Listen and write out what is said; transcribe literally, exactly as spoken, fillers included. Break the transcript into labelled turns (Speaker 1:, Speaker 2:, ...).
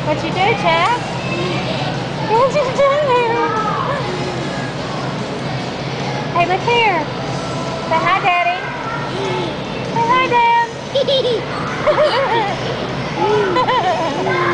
Speaker 1: What you do, Chad? What you do? Hey, look here. Say hi, Daddy. Say hi, Dad.